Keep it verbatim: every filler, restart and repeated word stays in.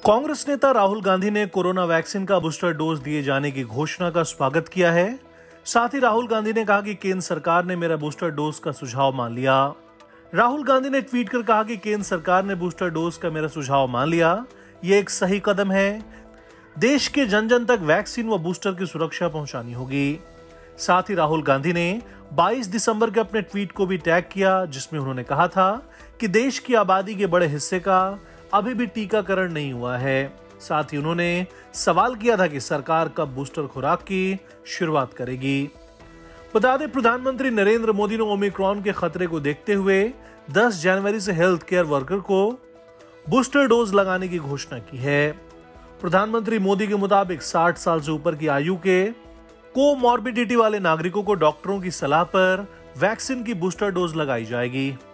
कांग्रेस नेता राहुल गांधी ने corona vaccine का बूस्टर डोज दिए जाने की घोषणा का स्वागत किया है। साथ ही राहुल गांधी ने कहा कि केंद्र सरकार ने मेरा बूस्टर डोज का सुझाव मान लिया। राहुल गांधी ने ट्वीट कर कहा कि केंद्र सरकार ने बूस्टर डोज का मेरा सुझाव मान लिया, ये एक सही कदम है। देश के जन जन तक वैक्सीन व बूस्टर की सुरक्षा पहुंचानी होगी। साथ ही राहुल गांधी ने बाईस दिसंबर के अपने ट्वीट को भी टैग किया, जिसमें उन्होंने कहा था कि देश की आबादी के बड़े हिस्से का अभी भी टीकाकरण नहीं हुआ है। साथ ही उन्होंने सवाल किया था कि सरकार कब बूस्टर खुराक की शुरुआत करेगी। बता दें, प्रधानमंत्री नरेंद्र मोदी ने ओमिक्रॉन के खतरे को देखते हुए दस जनवरी से हेल्थ केयर वर्कर को बूस्टर डोज लगाने की घोषणा की है। प्रधानमंत्री मोदी के मुताबिक साठ साल से ऊपर की आयु के कोमॉर्बिडिटी वाले नागरिकों को डॉक्टरों की सलाह पर वैक्सीन की बूस्टर डोज लगाई जाएगी।